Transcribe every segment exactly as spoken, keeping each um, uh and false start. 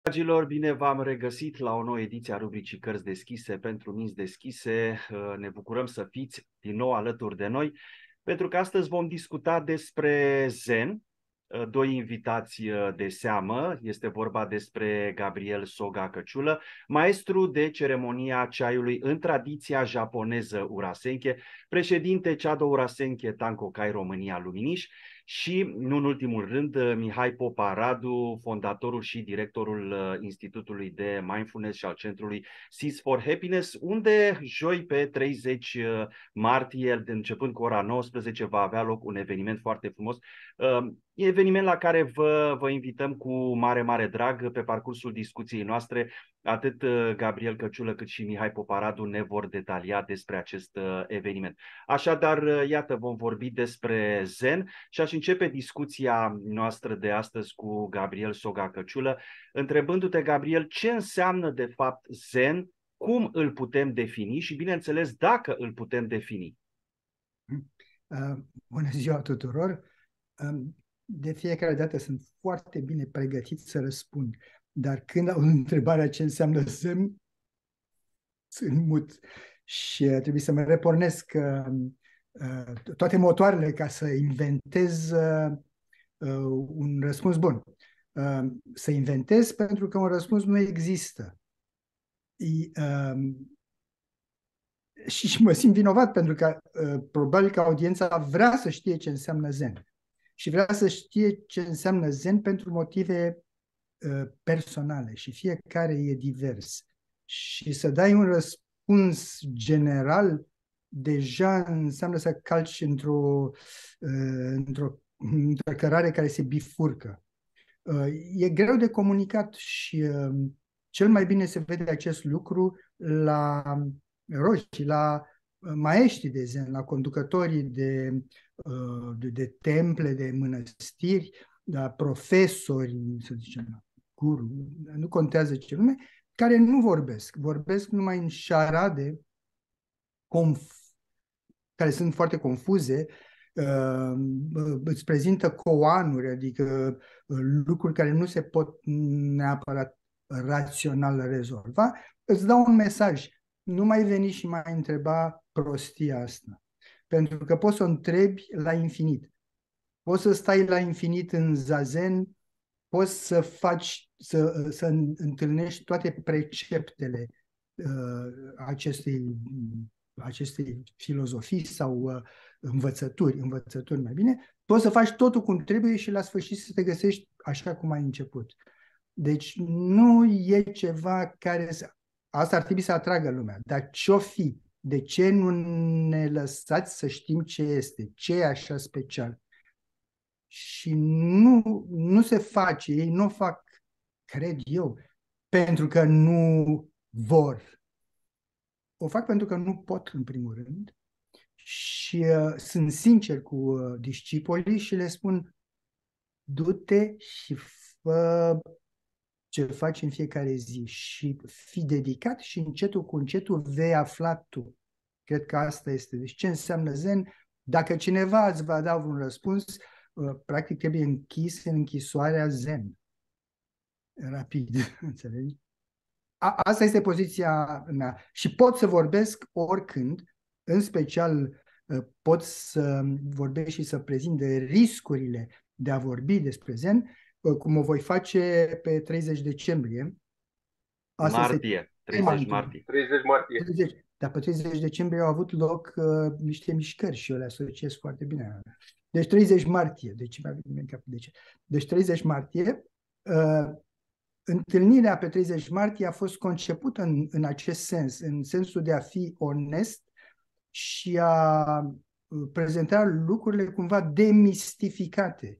Dragilor, bine v-am regăsit la o nouă ediție a rubricii Cărți deschise pentru minți deschise. Ne bucurăm să fiți din nou alături de noi, pentru că astăzi vom discuta despre Zen. Doi invitați de seamă, este vorba despre Gabriel Soga Căciulă, maestru de ceremonia ceaiului în tradiția japoneză Urasenke, președinte Chado Urasenke Tankokai România Luminiș și, nu în ultimul rând, Mihai Popa Radu, fondatorul și directorul Institutului de Mindfulness și al centrului Seeds for Happiness, unde joi pe treizeci martie, începând cu ora nouăsprezece, va avea loc un eveniment foarte frumos. E eveniment la care vă, vă invităm cu mare, mare drag pe parcursul discuției noastre. Atât Gabriel Căciulă cât și Mihai Poparadu ne vor detalia despre acest eveniment. Așadar, iată, vom vorbi despre Zen și aș începe discuția noastră de astăzi cu Gabriel Soga Căciulă, întrebându-te, Gabriel, ce înseamnă de fapt Zen, cum îl putem defini și, bineînțeles, dacă îl putem defini. Uh, bună ziua tuturor! Uh, de fiecare dată sunt foarte bine pregătit să răspund, dar când au întrebarea ce înseamnă Zen, sunt mut și uh, trebuie să mă repornesc uh, uh, toate motoarele ca să inventez uh, uh, un răspuns bun. Uh, să inventez pentru că un răspuns nu există. I, uh, Și, și mă simt vinovat pentru că uh, probabil că audiența vrea să știe ce înseamnă Zen. Și vrea să știe ce înseamnă Zen pentru motive uh, personale și fiecare e divers. Și să dai un răspuns general deja înseamnă să calci într-o, uh, într-o, într-o cărare care se bifurcă. Uh, e greu de comunicat și uh, cel mai bine se vede acest lucru la roșii, la maestri de Zen, la conducătorii de, de, de temple, de mănăstiri, la profesori, să zicem, guru, nu contează ce lume, care nu vorbesc. Vorbesc numai în șarade conf- care sunt foarte confuze, uh, îți prezintă coanuri, adică uh, lucruri care nu se pot neapărat rațional rezolva, îți dau un mesaj. Nu mai veni și mai întreba prostia asta. Pentru că poți să o întrebi la infinit. Poți să stai la infinit în zazen, poți să faci, să, să întâlnești toate preceptele uh, acestei, acestei filozofii sau uh, învățături, învățături mai bine, poți să faci totul cum trebuie și la sfârșit să te găsești așa cum ai început. Deci nu e ceva care să... Asta ar trebui să atragă lumea. Dar ce-o fi? De ce nu ne lăsați să știm ce este? Ce e așa special? Și nu, nu se face, ei nu o fac, cred eu, pentru că nu vor. O fac pentru că nu pot, în primul rând. Și uh, sunt sincer cu uh, discipolii și le spun: du-te și fă ce faci în fiecare zi și fii dedicat și încetul cu încetul vei afla tu. Cred că asta este. Deci ce înseamnă Zen? Dacă cineva îți va da un răspuns, practic trebuie închis în închisoarea Zen. Rapid, înțelegi? A, asta este poziția mea. Și pot să vorbesc oricând, în special pot să vorbesc și să prezint de riscurile de a vorbi despre Zen, cum o voi face pe treizeci decembrie. Asta martie, treizeci martie. treizeci martie. treizeci, dar pe treizeci decembrie au avut loc uh, niște mișcări și eu le asociez foarte bine. Deci treizeci martie, deci, deci, deci treizeci martie, uh, întâlnirea pe treizeci martie a fost concepută în, în acest sens, în sensul de a fi onest și a prezenta lucrurile cumva demistificate.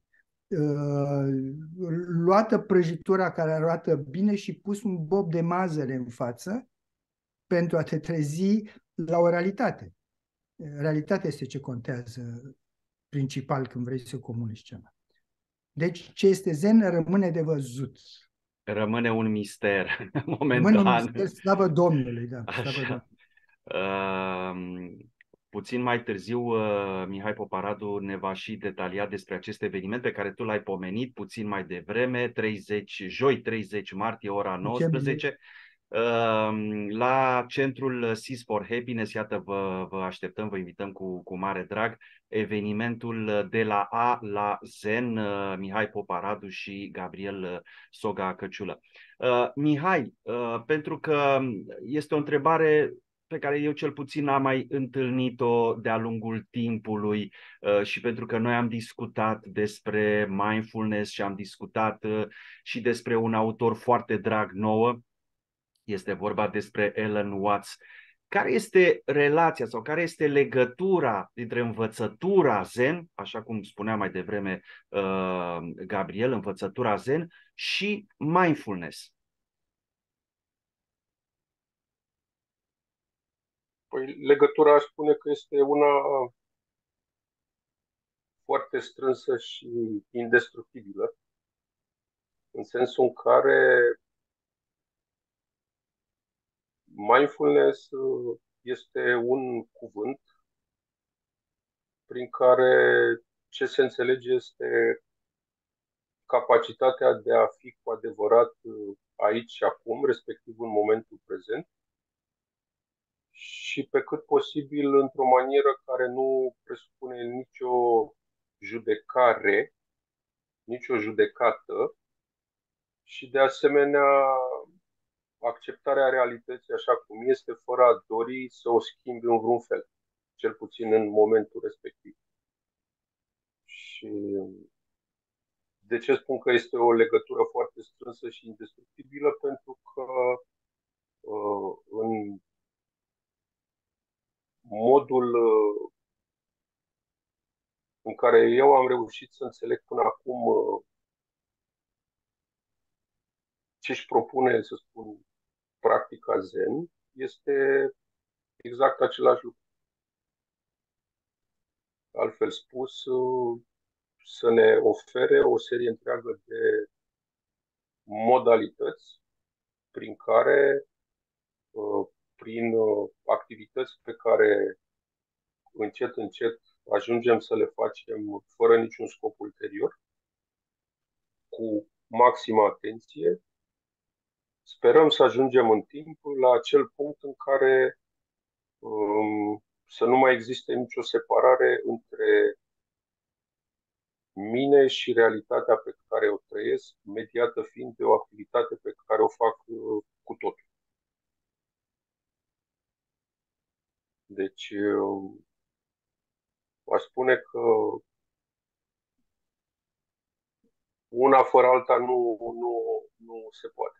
Uh, luată prăjitura care arată bine și pus un bob de mazăre în față pentru a te trezi la o realitate. Realitatea este ce contează principal când vrei să comunici ceva. Deci ce este Zen rămâne de văzut. Rămâne un mister momentan. Rămâne un mister, slavă Domnului. Da, slavă Domnului. Uh, puțin mai târziu uh, Mihai Poparadu ne va și detalia despre acest eveniment pe care tu l-ai pomenit puțin mai devreme, treizeci, joi treizeci martie, ora nouăsprezece. La centrul Seas for Happiness, iată, vă, vă așteptăm, vă invităm cu, cu mare drag. Evenimentul de la A la Zen, Mihai Poparadu și Gabriel Soga Căciulă. Mihai, pentru că este o întrebare pe care eu cel puțin am mai întâlnit-o de-a lungul timpului și pentru că noi am discutat despre mindfulness și am discutat și despre un autor foarte drag nouă, este vorba despre Alan Watts. Care este relația sau care este legătura dintre învățătura Zen, așa cum spunea mai devreme uh, Gabriel, învățătura Zen și mindfulness? Păi legătura aș spune că este una foarte strânsă și indestructibilă, în sensul în care mindfulness este un cuvânt prin care ce se înțelege este capacitatea de a fi cu adevărat aici și acum, respectiv în momentul prezent, și pe cât posibil într-o manieră care nu presupune nicio judecare, nicio judecată și de asemenea acceptarea realității așa cum este, fără a dori să o schimbi în vreun fel, cel puțin în momentul respectiv. Și de ce spun că este o legătură foarte strânsă și indestructibilă? Pentru că în modul în care eu am reușit să înțeleg până acum ce își propune, să spun, practica Zen, este exact același lucru. Altfel spus, să ne ofere o serie întreagă de modalități prin care, prin activități pe care încet, încet ajungem să le facem fără niciun scop ulterior, cu maximă atenție, sperăm să ajungem în timp la acel punct în care um, să nu mai existe nicio separare între mine și realitatea pe care o trăiesc, mediată fiind de o activitate pe care o fac uh, cu totul. Deci, uh, aș spune că una fără alta nu, nu, nu se poate.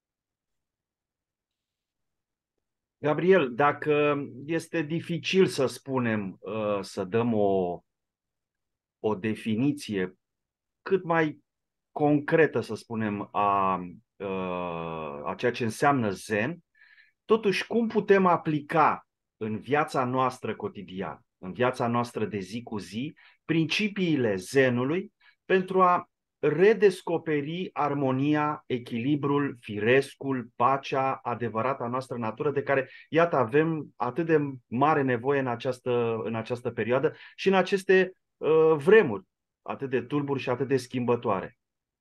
Gabriel, dacă este dificil să spunem, să dăm o, o definiție cât mai concretă, să spunem, a, a ceea ce înseamnă Zen, totuși cum putem aplica în viața noastră cotidiană, în viața noastră de zi cu zi, principiile Zenului pentru a redescoperi armonia, echilibrul, firescul, pacea, adevărata noastră natură, de care, iată, avem atât de mare nevoie în această, în această perioadă și în aceste uh, vremuri atât de tulburi și atât de schimbătoare.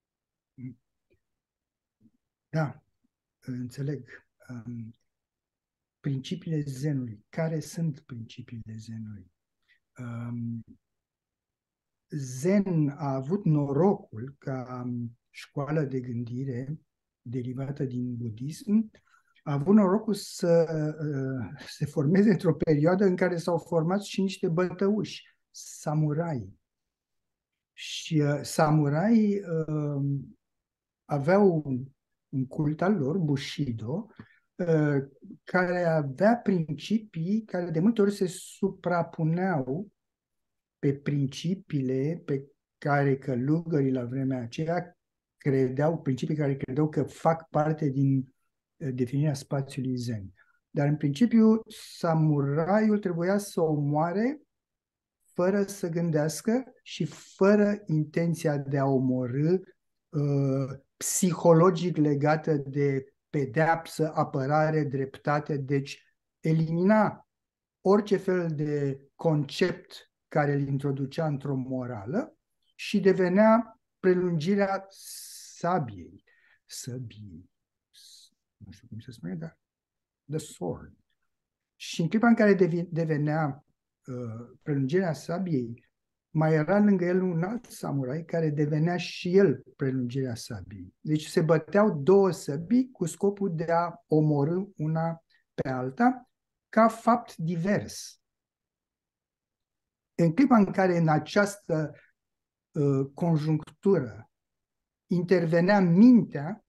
Da, înțeleg. Um, principiile Zenului. Care sunt principiile Zenului? Um, Zen a avut norocul ca școală de gândire derivată din budism, a avut norocul să uh, se formeze într-o perioadă în care s-au format și niște bătăuși, samurai. Și uh, samurai uh, aveau un, un cult al lor, Bushido, uh, care avea principii care de multe ori se suprapuneau pe principiile pe care călugării la vremea aceea credeau, principii care credeau că fac parte din definirea spațiului Zen. Dar în principiu samuraiul trebuia să omoare fără să gândească și fără intenția de a omorî, uh, psihologic legată de pedeapsă, apărare, dreptate, deci elimina orice fel de concept care îl introducea într-o morală și devenea prelungirea sabiei, săbiei, nu știu cum se spune, dar the sword. Și în clipa în care devenea uh, prelungirea sabiei, mai era lângă el un alt samurai care devenea și el prelungirea sabiei. Deci se băteau două săbii cu scopul de a omorî una pe alta ca fapt divers. În clipa în care în această uh, conjunctură intervenea mintea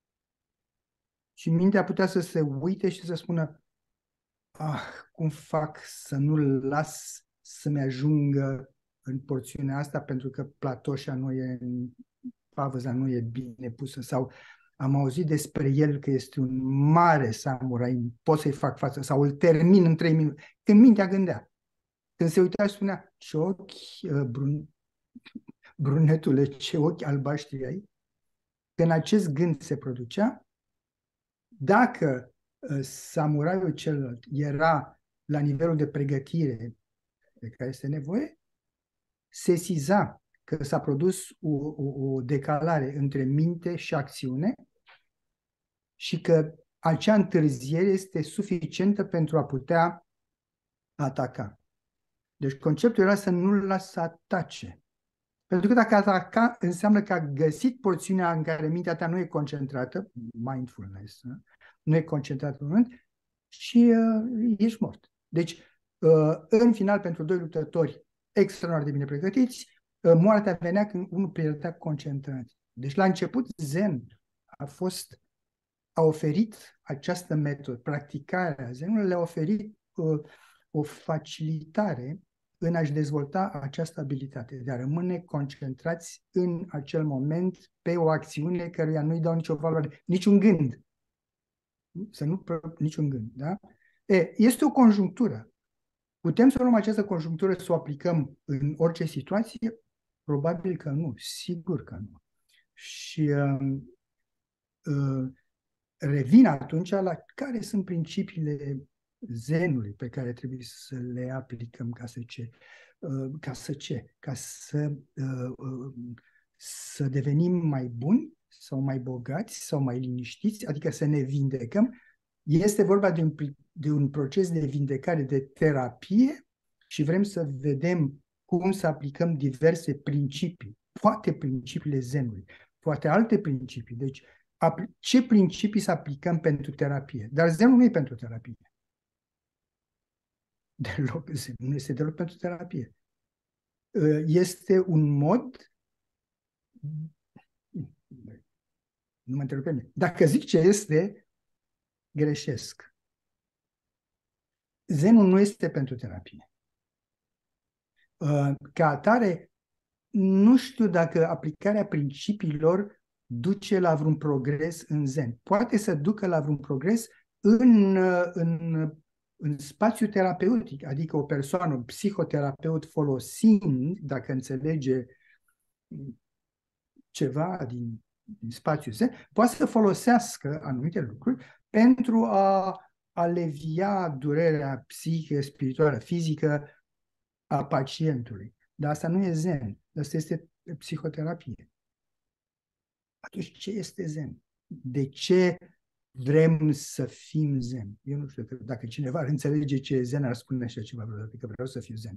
și mintea putea să se uite și să spună: ah, cum fac să nu-l las să-mi ajungă în porțiunea asta pentru că platoșa nu e, pavăza nu e bine pusă, sau am auzit despre el că este un mare samurai, pot să-i fac față, sau îl termin în trei minute. Când mintea gândea, când se uita și spunea: ce ochi brun, brunetule, ce ochi albaștri ai, când acest gând se producea, dacă samuraiul celălalt era la nivelul de pregătire de care este nevoie, se siza că s-a produs o, o, o decalare între minte și acțiune și că acea întârziere este suficientă pentru a putea ataca. Deci conceptul era să nu-l lasă să atace. Pentru că dacă ataca, înseamnă că a găsit porțiunea în care mintea ta nu e concentrată, mindfulness, nu e concentrată în moment, și uh, ești mort. Deci, uh, în final, pentru doi luptători extraordinar de bine pregătiți, uh, moartea venea când unul pierdea concentrație. Deci, la început, Zen a fost, a oferit această metodă, practicarea Zenului le-a oferit uh, o facilitare în a-și dezvolta această abilitate de a rămâne concentrați în acel moment pe o acțiune căruia nu-i dau nicio valoare, niciun gând. Să nu niciun gând, da? E, este o conjunctură. Putem să luăm această conjunctură să o aplicăm în orice situație? Probabil că nu, sigur că nu. Și uh, uh, revin atunci la care sunt principiile Zenului pe care trebuie să le aplicăm ca să ce? Uh, ca să ce? Ca să, uh, uh, să devenim mai buni sau mai bogați sau mai liniștiți, adică să ne vindecăm. Este vorba de un, de un proces de vindecare, de terapie, și vrem să vedem cum să aplicăm diverse principii, poate principiile Zenului, poate alte principii. Deci, ce principii să aplicăm pentru terapie? Dar Zenul nu e pentru terapie. Deloc, nu este deloc pentru terapie. Este un mod... Nu mă întreb pe mine. Dacă zic ce este, greșesc. Zenul nu este pentru terapie. Ca atare, nu știu dacă aplicarea principiilor duce la vreun progres în Zen. Poate să ducă la vreun progres în, în, în spațiu terapeutic, adică o persoană, un psihoterapeut folosind, dacă înțelege ceva din, din spațiul Zen, poate să folosească anumite lucruri pentru a alevia durerea psihică, spirituală, fizică a pacientului. Dar asta nu e Zen, asta este psihoterapie. Atunci ce este Zen? De ce vrem să fim Zen? Eu nu știu, dacă cineva ar înțelege ce e Zen, ar spune așa ceva vreodată, că vreau să fiu Zen.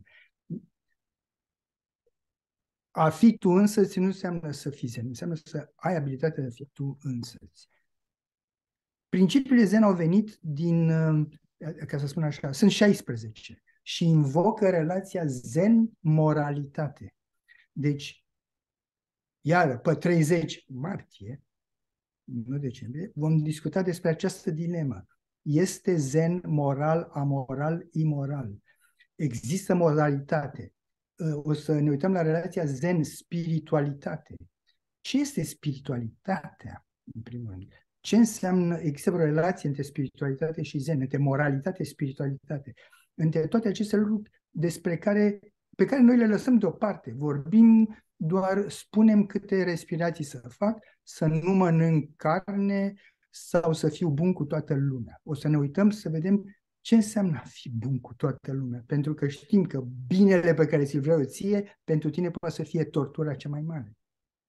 A fi tu însăți nu înseamnă să fii Zen, înseamnă să ai abilitatea de a fi tu însăți. Principiile Zen au venit din, ca să spun așa, sunt șaisprezece și invocă relația Zen-moralitate. Deci, iar pe treizeci martie, nu decembrie, vom discuta despre această dilemă. Este Zen moral, amoral, imoral? Există moralitate? O să ne uităm la relația Zen-spiritualitate. Ce este spiritualitatea, în primul rând? Ce înseamnă, există o relație între spiritualitate și Zen, între moralitate și spiritualitate, între toate aceste lucruri despre care, pe care noi le lăsăm deoparte. Vorbim doar, spunem câte respirații să fac, să nu mănânc carne sau să fiu bun cu toată lumea. O să ne uităm să vedem ce înseamnă a fi bun cu toată lumea? Pentru că știm că binele pe care ți-l vreau ție, pentru tine poate să fie tortura cea mai mare.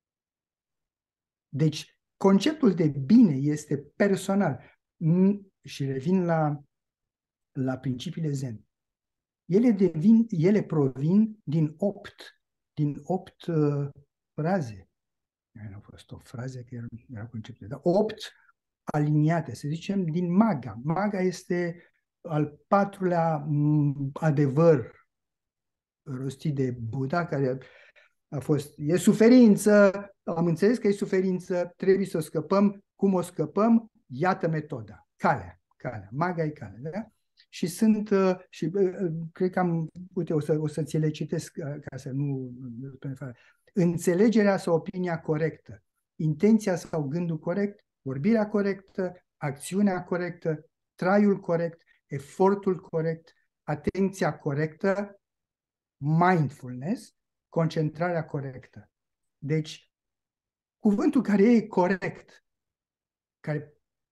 Deci, conceptul de bine este personal. Și revin la, la principiile zen. Ele, devin, ele provin din opt, din opt uh, fraze. Nu au fost o fraze, că erau, erau concepte, dar opt aliniate, să zicem, din Magga. Magga este al patrulea adevăr rostit de Buddha, care a fost, e suferință, am înțeles că e suferință, trebuie să o scăpăm, cum o scăpăm? Iată metoda, calea, calea, Magga e calea, da? Și sunt, și cred că am, uite, o să, o să ți le citesc ca să nu, înțelegerea sau opinia corectă, intenția sau gândul corect, vorbirea corectă, acțiunea corectă, traiul corect, efortul corect, atenția corectă, mindfulness, concentrarea corectă. Deci, cuvântul care e corect, care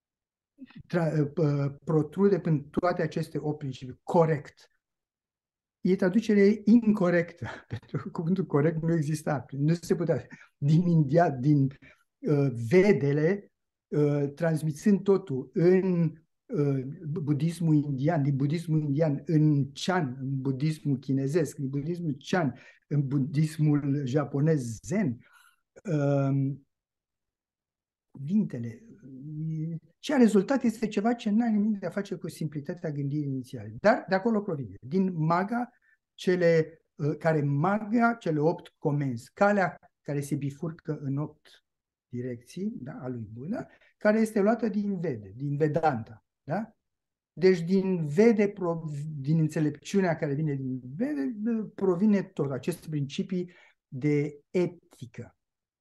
protrude prin toate aceste opt principii, corect, e traducere incorectă, pentru că cuvântul corect nu exista. Nu se putea. Din India, din uh, Vedele, uh, transmițând totul în uh, budismul indian, din budismul indian în Chan, în budismul chinezesc, în budismul Chan, în budismul japonez Zen, uh, cuvintele. Ce a rezultat este ceva ce nu are nimic de a face cu simplitatea gândirii inițiale. Dar de acolo provine. Din Magga, cele uh, care Magga, cele opt comenzi, calea care se bifurcă în opt direcții, da, a lui Buddha, care este luată din Vede, din Vedanta. Da? Deci din Vede, din înțelepciunea care vine din Vede, provine tot aceste principii de etică.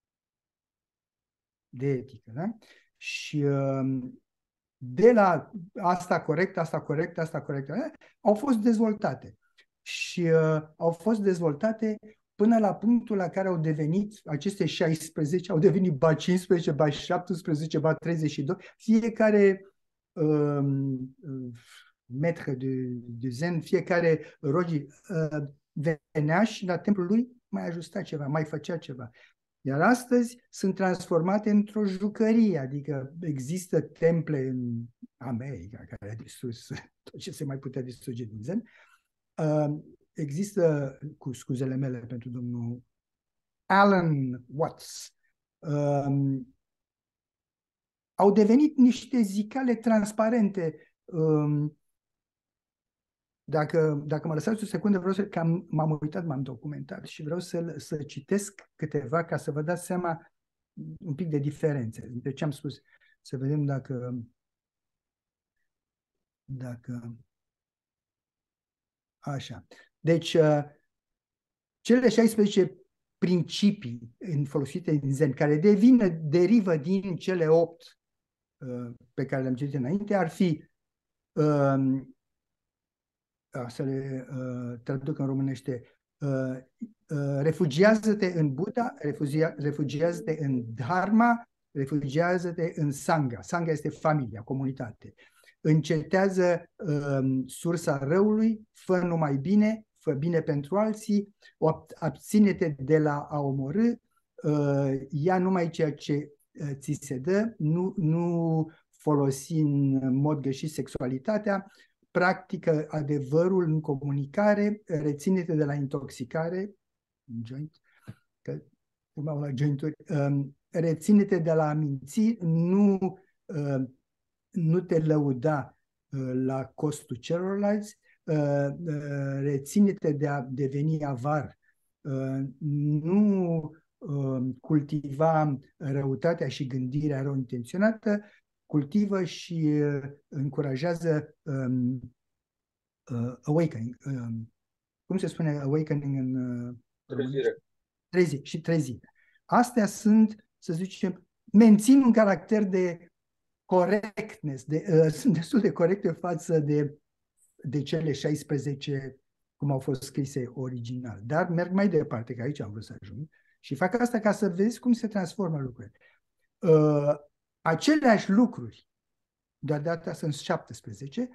De etică, da? Și uh, de la asta corect, asta corect, asta corect, da? Au fost dezvoltate. Și uh, au fost dezvoltate până la punctul la care au devenit, aceste șaisprezece, au devenit ba cincisprezece, ba șaptesprezece, ba treizeci și doi, fiecare uh, maître de, de zen, fiecare rogi uh, venea și la templul lui mai ajusta ceva, mai făcea ceva. Iar astăzi sunt transformate într-o jucărie, adică există temple în America care a distrus tot ce se mai putea distruge din zen. Uh, există, cu scuzele mele pentru domnul Alan Watts, uh, au devenit niște zicale transparente. Uh, Dacă, dacă mă lăsați o secundă, vreau să, că am, m-am uitat, m-am documentat și vreau să, să citesc câteva ca să vă dați seama un pic de diferențe între ce am spus. Să vedem dacă dacă așa. Deci, cele șaisprezece principii folosite din Zen, care devin, derivă din cele opt pe care le-am citit înainte, ar fi să le uh, traduc în românește, uh, uh, refugiază-te în Buddha, refugia, refugiază-te în Dharma, refugiază-te în Sangha. Sangha este familia, comunitate. Încetează uh, sursa răului, fă numai bine, fă bine pentru alții, abține-te de la a omorâ, uh, ia numai ceea ce uh, ți se dă, nu, nu folosi în mod greșit sexualitatea, practică adevărul în comunicare, reține-te de la intoxicare, joint, că urmau la jointuri, um, reține-te de la a minți, nu, uh, nu te lăuda uh, la costul celorlalți, uh, uh, reține-te de a deveni avar, uh, nu uh, cultiva răutatea și gândirea rău intenționată, cultivă și uh, încurajează um, uh, awakening. Um, cum se spune awakening în uh, trezire. Trezi, și trezire. Astea sunt, să zicem, mențin un caracter de correctness, de, uh, sunt destul de corecte față de, de cele șaisprezece cum au fost scrise original. Dar merg mai departe, că aici am vrut să ajung, și fac asta ca să vezi cum se transformă lucrurile. Uh, aceleași lucruri, dar de data sunt șaptesprezece,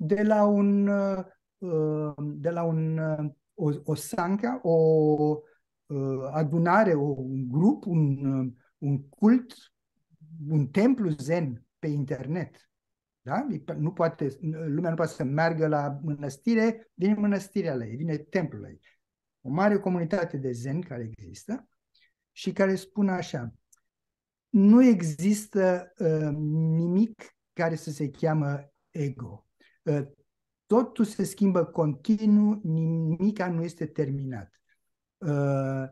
de la un, uh, de la un, uh, o, o sanca, o uh, adunare, o, un grup, un, uh, un cult, un templu zen pe internet. Da? Nu poate, lumea nu poate să meargă la mănăstire, vine mănăstirea la ei, vine templul la ei. O mare comunitate de zen care există și care spun așa: nu există uh, nimic care să se cheamă ego. Uh, totul se schimbă continuu, nimica nu este terminat. Uh,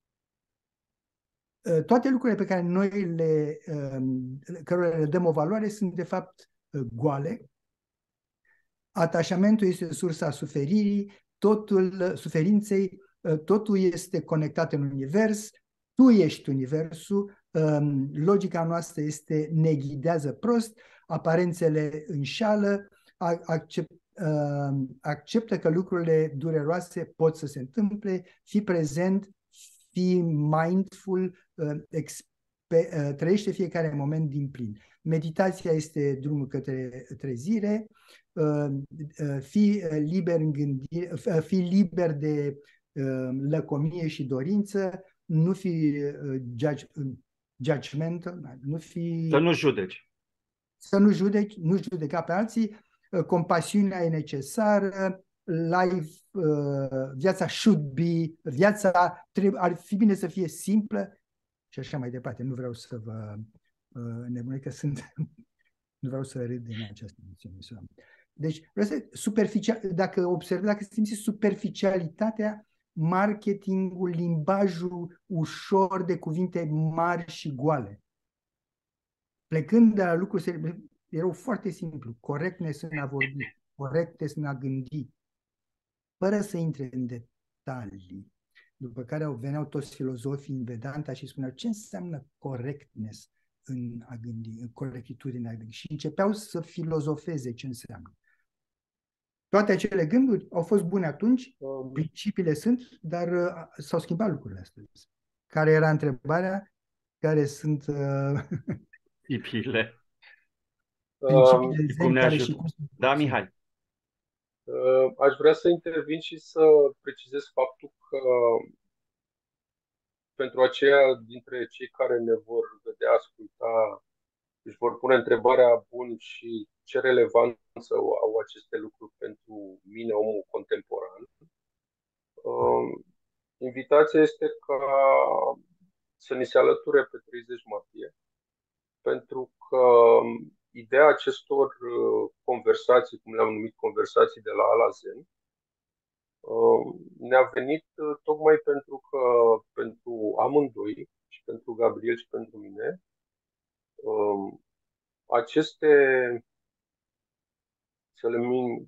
uh, toate lucrurile pe care noi le, uh, cărora le dăm o valoare sunt de fapt uh, goale. Atașamentul este sursa suferirii, totul, suferinței, uh, totul este conectat în univers, tu ești universul, um, logica noastră este ne ghidează prost, aparențele înșală, accept, uh, acceptă că lucrurile dureroase pot să se întâmple, fi prezent, fi mindful, uh, expe, uh, trăiește fiecare moment din plin. Meditația este drumul către trezire, uh, uh, fi liber în gândire, uh, fi liber de uh, lăcomie și dorință, nu fi uh, judge, uh, judgmental, nu fi... Să nu judeci. Să nu judeci, nu judeca pe alții, uh, compasiunea e necesară, life, uh, viața should be, viața trebuie, ar fi bine să fie simplă și așa mai departe. Nu vreau să vă uh, nebunesc că sunt... nu vreau să râd din această emisiune. Deci, superficial, dacă observi, dacă simți superficialitatea, marketingul, limbajul ușor de cuvinte mari și goale. Plecând de la lucruri, erau foarte simplu. Correctness în a vorbi, correctness în a gândi, fără să intre în detalii. După care au veneau toți filozofii în Vedanta și spuneau ce înseamnă correctness în a gândi, în corectitudine a gândi. Și începeau să filozofeze ce înseamnă. Toate acele gânduri au fost bune atunci, principiile sunt, dar uh, s-au schimbat lucrurile astăzi. Care era întrebarea? Care sunt uh, Principiile. principiile zen Cum ne care ajută? și cum sunt? Da, Mihai. Uh, aș vrea să intervin și să precizez faptul că pentru aceia dintre cei care ne vor vedea, asculta, își vor pune întrebarea: bun, și ce relevanță au aceste lucruri pentru mine, omul contemporan? Uh, invitația este ca să ni se alăture pe treizeci martie, pentru că ideea acestor conversații, cum le-am numit conversații de la A la Zen, ne-a venit tocmai pentru că pentru amândoi, și pentru Gabriel și pentru mine, aceste, să le numim,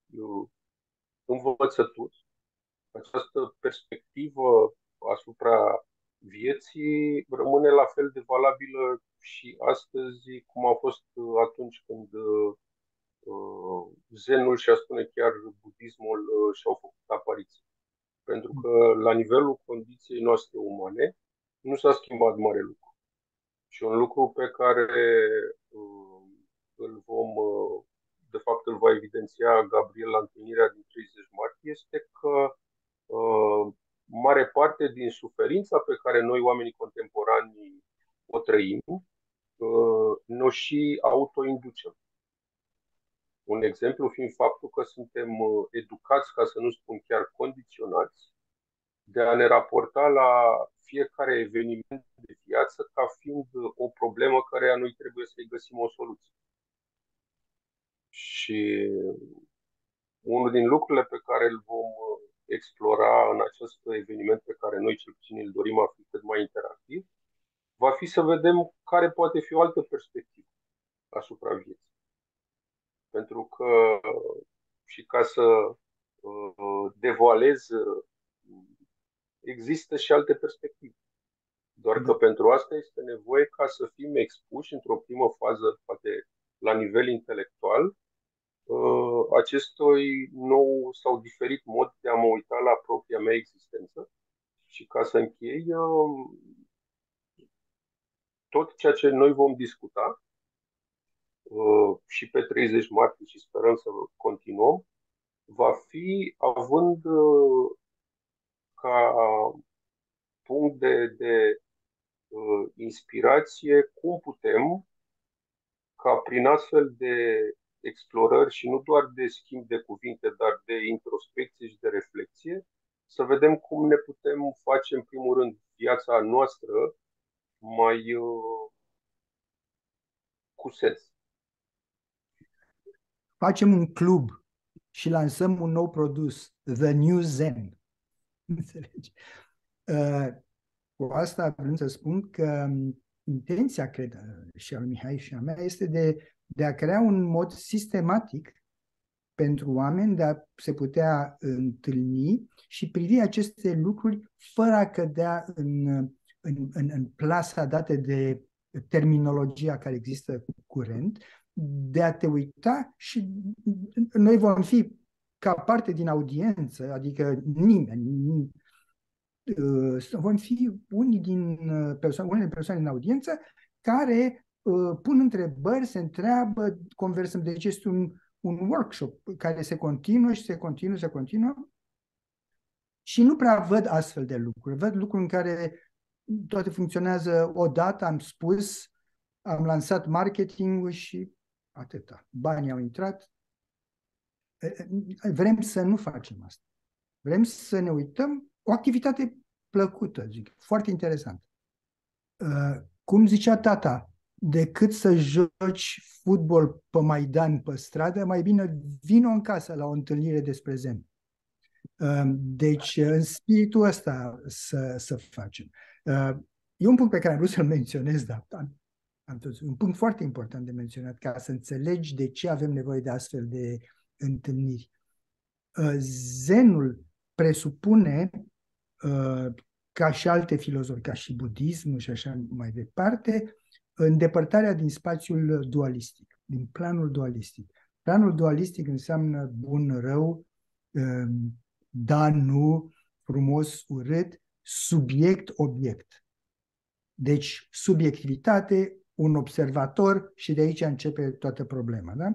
învățături, această perspectivă asupra vieții rămâne la fel de valabilă și astăzi cum a fost atunci când uh, zenul și, a spune chiar, budismul uh, și-au făcut apariție. Pentru că la nivelul condiției noastre umane nu s-a schimbat mare lucru. Și un lucru pe care uh, îl vom, uh, de fapt îl va evidenția Gabriel la întâlnirea din treizeci martie, este că uh, mare parte din suferința pe care noi, oamenii contemporani, o trăim, ne-o și autoinducem. Un exemplu fiind faptul că suntem educați, ca să nu spun chiar condiționați, de a ne raporta la fiecare eveniment de viață ca fiind o problemă căreia noi trebuie să-i găsim o soluție. Și unul din lucrurile pe care îl vom explora în acest eveniment, pe care noi cel puțin îl dorim a fi cât mai interactiv, va fi să vedem care poate fi o altă perspectivă asupra vieții. Pentru că, și ca să uh, devoalez, uh, există și alte perspective. Doar că pentru asta este nevoie ca să fim expuși într-o primă fază, poate la nivel intelectual, uh, acestui nou sau diferit mod de a mă uita la propria mea existență. Și ca să închei, uh, tot ceea ce noi vom discuta și pe treizeci martie și sperăm să continuăm, va fi având uh, ca punct de, de uh, inspirație cum putem, ca prin astfel de explorări și nu doar de schimb de cuvinte, dar de introspecție și de reflexie, să vedem cum ne putem face, în primul rând, viața noastră mai uh, cu sens. Facem un club și lansăm un nou produs, The New Zen. Înțelegi? Uh, cu asta vreau să spun că intenția, cred, și a lui Mihai și a mea, este de, de a crea un mod sistematic pentru oameni de a se putea întâlni și privi aceste lucruri fără a cădea în, în, în, în plasa dată de terminologia care există curent, de a te uita și noi vom fi ca parte din audiență, adică nimeni, vom fi unii din persoane, unele persoane din audiență care uh, pun întrebări, se întreabă, conversăm. Deci este un, un workshop care se continuă și se continuă, se continuă și nu prea văd astfel de lucruri. Văd lucruri în care toate funcționează odată, am spus, am lansat marketingul și atâta. Banii au intrat. Vrem să nu facem asta. Vrem să ne uităm, o activitate plăcută, zic, foarte interesant. Uh, cum zicea tata, decât să joci fotbal pe Maidan, pe stradă, mai bine vino în casă la o întâlnire despre zen. Uh, deci, în spiritul ăsta să, să facem. Uh, e un punct pe care am vrut să-l menționez, dar am, am tot, un punct foarte important de menționat, ca să înțelegi de ce avem nevoie de astfel de întâlniri. Uh, zenul presupune, uh, ca și alte filozofii, ca și budismul și așa mai departe, îndepărtarea din spațiul dualistic, din planul dualistic. Planul dualistic înseamnă bun, rău, uh, da, nu, frumos, urât, subiect, obiect. Deci, subiectivitate, un observator și de aici începe toată problema. Da?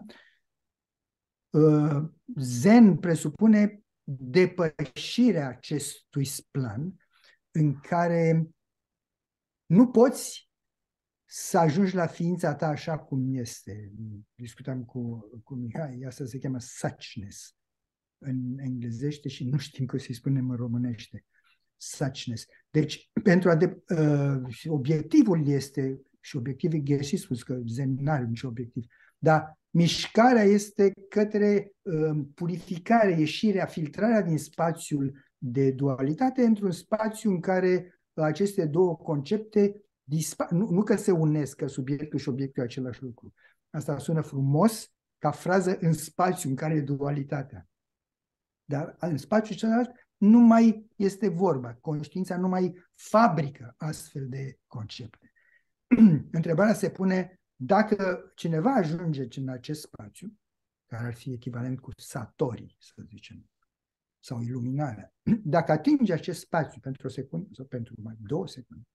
Uh, Zen presupune depășirea acestui plan în care nu poți să ajungi la ființa ta așa cum este. Discutam cu, cu Mihai, asta se cheamă suchness în englezește și nu știm cum să-i spunem în românește. Suchness. Deci, pentru a de, uh, obiectivul este, și obiectivul greșit spus că Zen n-are nicio obiectiv, dar mișcarea este către uh, purificare, ieșirea, filtrarea din spațiul de dualitate într-un spațiu în care aceste două concepte dispar. Nu, nu că se unesc, că subiectul și obiectul e același lucru. Asta sună frumos ca frază în spațiu în care e dualitatea. Dar în spațiul celălalt nu mai este vorba. Conștiința nu mai fabrică astfel de concepte. Întrebarea se pune: dacă cineva ajunge în acest spațiu, care ar fi echivalent cu satori, să zicem, sau iluminarea, dacă atinge acest spațiu pentru o secundă sau pentru mai două secunde,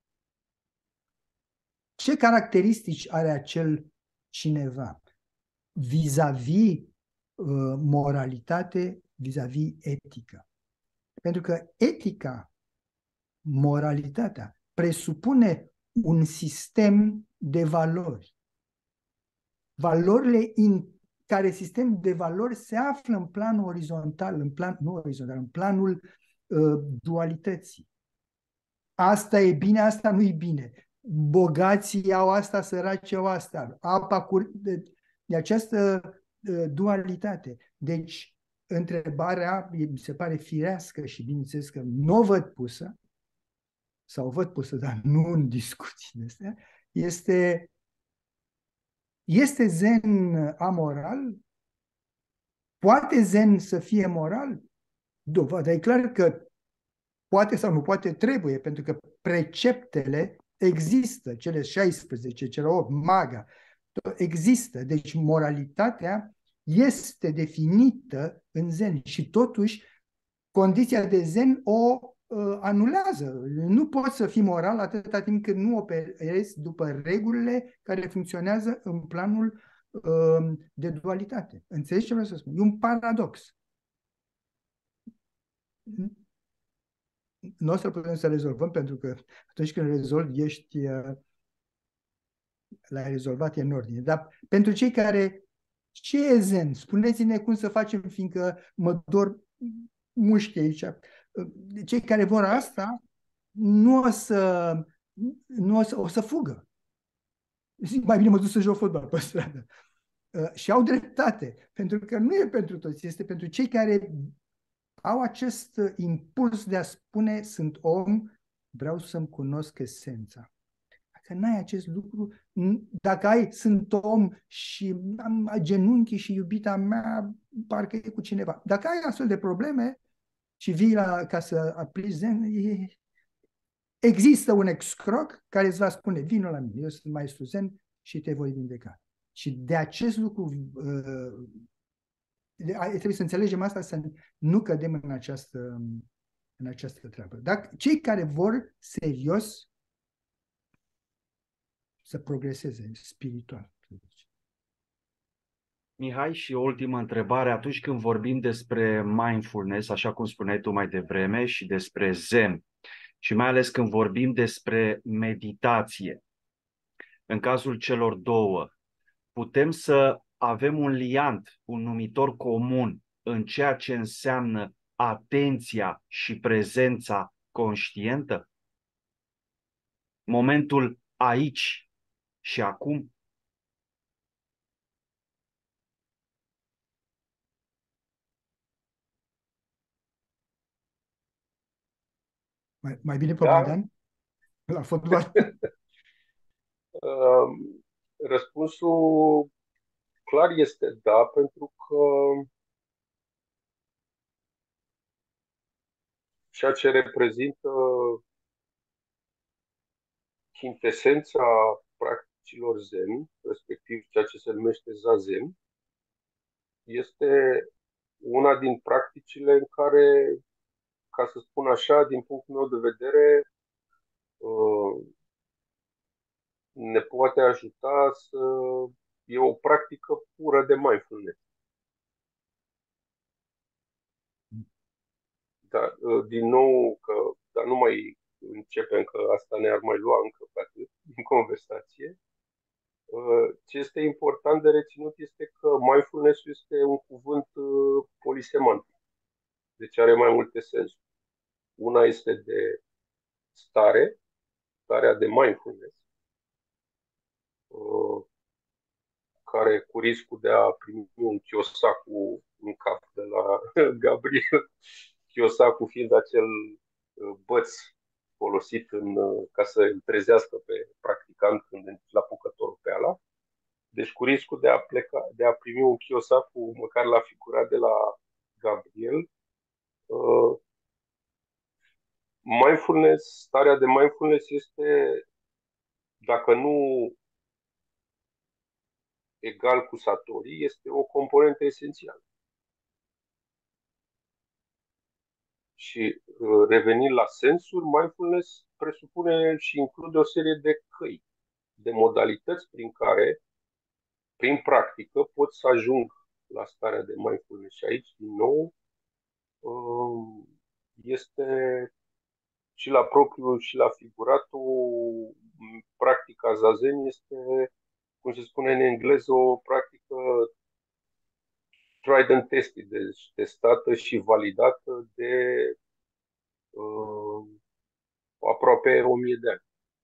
ce caracteristici are acel cineva vis-a-vis uh, moralitate, vis-a-vis etică? Pentru că etica, moralitatea, presupune un sistem de valori. Valorile in, care sistem de valori se află în planul orizontal, în plan, nu orizontal, în planul uh, dualității. Asta e bine, asta nu e bine. Bogații au asta, săracii au asta. Apa cur... de, de această uh, dualitate. Deci, întrebarea, mi se pare firească și bineînțeles că nu o văd pusă, sau o văd pusă, dar nu în discuții de astea, este: este zen amoral? Poate zen să fie moral? Dar e clar că poate sau nu poate, trebuie, pentru că preceptele există, cele șaisprezece, cele opt, maga, există. Deci moralitatea este definită în zen și totuși condiția de zen o uh, anulează. Nu poți să fii moral atâta timp cât nu operezi după regulile care funcționează în planul de dualitate. Înțelegi ce vreau să spun? E un paradox. Nu o să putem să rezolvăm, pentru că atunci când rezolvi, ești l-ai rezolvat, e în ordine. Dar pentru cei care, ce e zen? Spuneți-ne cum să facem, fiindcă mă dor mușchi aici. Cei care vor asta nu o să, nu o să, o să fugă. Zic, mai bine mă duc să joc fotbal pe stradă. Și au dreptate, pentru că nu e pentru toți, este pentru cei care au acest impuls de a spune, sunt om, vreau să-mi cunosc esența. Dacă n-ai acest lucru, dacă ai, sunt om și am genunchi și iubita mea parcă e cu cineva. Dacă ai astfel de probleme și vii la, ca să aplici zen, e, există un excroc care îți va spune, vino la mine, eu sunt maestru zen și te voi vindeca. Și de acest lucru uh, trebuie să înțelegem asta, să nu cădem în această, în această treabă. Dacă cei care vor serios să progreseze spiritual. Mihai, și o ultimă întrebare. Atunci când vorbim despre mindfulness, așa cum spuneai tu mai devreme, și despre zen, și mai ales când vorbim despre meditație, în cazul celor două, putem să avem un liant, un numitor comun în ceea ce înseamnă atenția și prezența conștientă? Momentul aici și acum? Mai, mai bine pe Da. Bogdan? La fotbal? Răspunsul clar este da, pentru că ceea ce reprezintă chintesența practicilor zen, respectiv ceea ce se numește zazen, este una din practicile în care, ca să spun așa, din punctul meu de vedere, ne poate ajuta să... E o practică pură de mindfulness. Dar, din nou, că, dar nu mai începem, că asta ne-ar mai lua încă pe atât din conversație. Ce este important de reținut este că mindfulness este un cuvânt polisemantic. Deci are mai multe sensuri. Una este de stare, starea de mindfulness, care, cu riscul de a primi un Kiyosaki în cap de la Gabriel, Kiyosaki fiind acel băț folosit în, ca să îl trezească pe practicant când îl apucătorul pe ala. Deci cu riscul de a, pleca, de a primi un Kiyosaki măcar la figura de la Gabriel, mindfulness, starea de mindfulness este, dacă nu egal cu Satori, este o componentă esențială. Și revenind la sensuri, mindfulness presupune și include o serie de căi, de modalități prin care, prin practică, pot să ajung la starea de mindfulness. Și aici, din nou, este și la propriu și la figuratul, practica zazen este, cum se spune în engleză, o practică tried and tested, deci testată și validată de uh, aproape o mie de ani.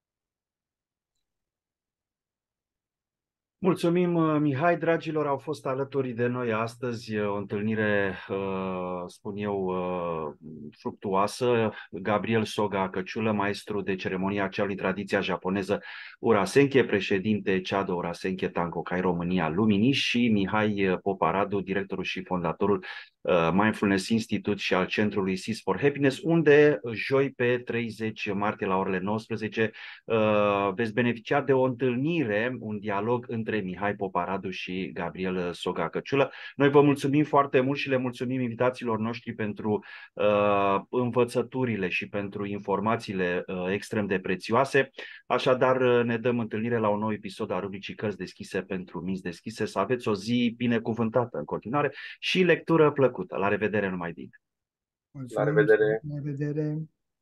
Mulțumim, Mihai. Dragilor, au fost alături de noi astăzi o întâlnire, spun eu, fructuoasă. Gabriel Soga Căciulă, maestru de ceremonia aceea din tradiția japoneză Urasenke, președinte Chado Urasenke Tankokai România Luminii, și Mihai Popa Radu, directorul și fondatorul Mindfulness Institute și al centrului Seeds for Happiness, unde joi pe treizeci martie la orele nouăsprezece veți beneficia de o întâlnire, un dialog între Mihai Poparadu și Gabriel Soga Căciulă. Noi vă mulțumim foarte mult și le mulțumim invitațiilor noștri pentru uh, învățăturile și pentru informațiile uh, extrem de prețioase. Așadar, ne dăm întâlnire la un nou episod al rubricii Cărți deschise pentru minți deschise. Să aveți o zi binecuvântată în continuare și lectură plăcută. La revedere, numai bine! Mulțumim, La revedere! la revedere!